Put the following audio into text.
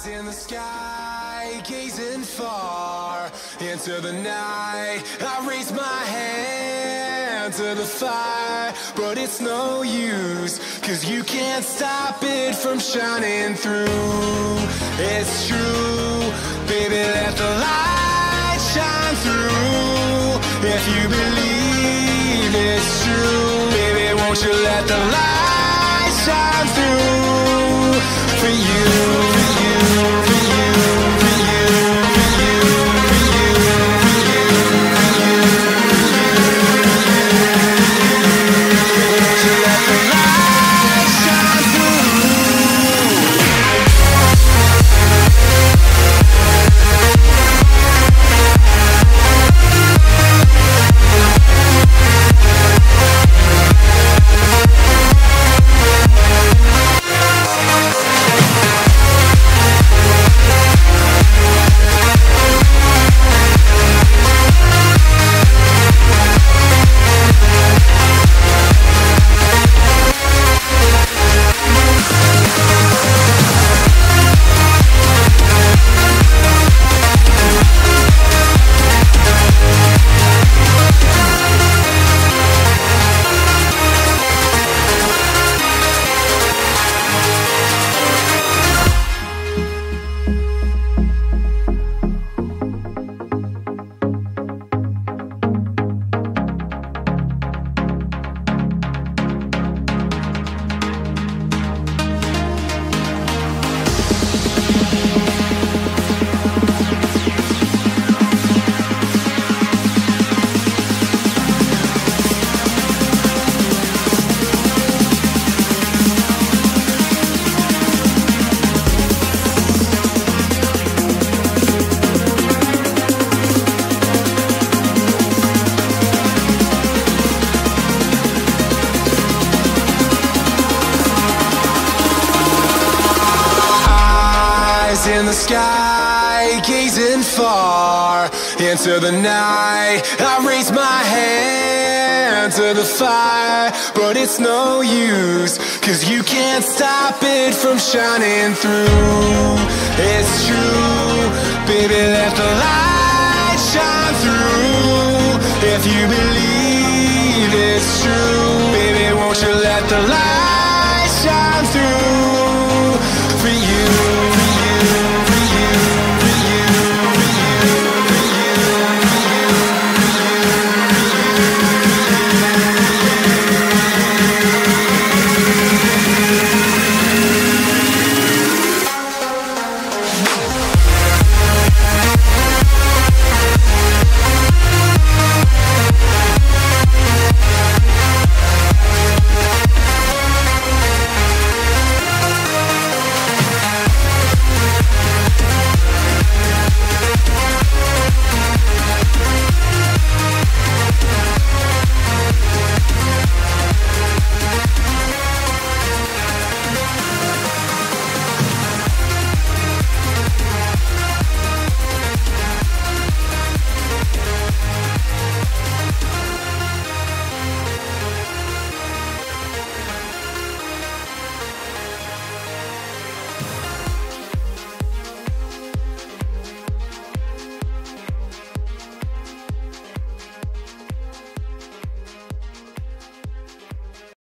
In the sky, gazing far into the night, I raise my hand to the fire, but it's no use, 'cause you can't stop it from shining through. It's true, baby, let the light shine through. If you believe it's true, baby, won't you let the light shine through for you, for you, for you, for you, for you, for you, for you, won't you let the light shine through? In the sky, gazing far into the night, I raise my hand to the fire, but it's no use, 'cause you can't stop it from shining through. It's true, baby, let the light shine through. If you believe it's true, baby, won't you let the light